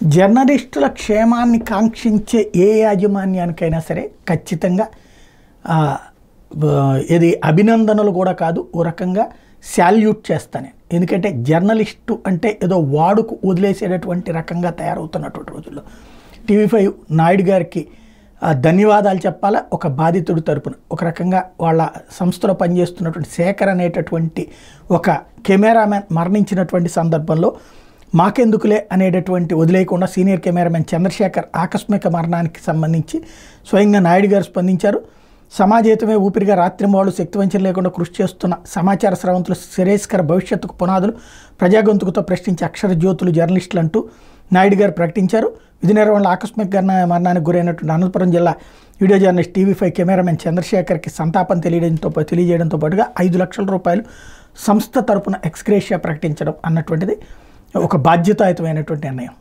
జర్నలిస్టుల క్షేమాన్ని కాంక్షించే ఏ యాజమాన్యానికైనా సరే ఖచ్చితంగా ఇది అభినందనలు కూడా కాదు, ఓ రకంగా శాల్యూట్ చేస్తాను. ఎందుకంటే జర్నలిస్టు అంటే ఏదో వాడుకు వదిలేసేటటువంటి రకంగా తయారవుతున్నటువంటి రోజుల్లో TV5 నాయుడు గారికి ధన్యవాదాలు చెప్పాలా. ఒక బాధితుడి తరపున ఒక రకంగా వాళ్ళ సంస్థలో పనిచేస్తున్నటువంటి శేఖర్ అనేటటువంటి ఒక కెమెరామ్యాన్ మరణించినటువంటి సందర్భంలో మాకెందుకులే అనేటటువంటి వదిలేయకుండా సీనియర్ కెమెరామెన్ చంద్రశేఖర్ ఆకస్మిక మరణానికి సంబంధించి స్వయంగా నాయుడు గారు స్పందించారు. సమాజేతమే ఊపిరిగా రాత్రింబవళ్ళు శక్తివంచన లేకుండా కృషి చేస్తున్న సమాచార స్రవంతులు శ్రేయస్కర భవిష్యత్తుకు పునాదులు ప్రజాగొంతుకుతో ప్రశ్నించే అక్షర జ్యోతులు జర్నలిస్టులు అంటూ నాయుడు గారు ప్రకటించారు. విధి నిర్వహణలో ఆకస్మిక మరణానికి గురైనటువంటి అనంతపురం జిల్లా వీడియో జర్నలిస్ట్ TV5 కెమెరామెన్ చంద్రశేఖర్కి సంతాపం తెలియజేయడంతో పాటుగా 5 లక్షల రూపాయలు సంస్థ తరపున ఎక్స్గ్రేషియా ప్రకటించడం అన్నటువంటిది ఒక బాధ్యతాయుతమైనటువంటి నిర్ణయం.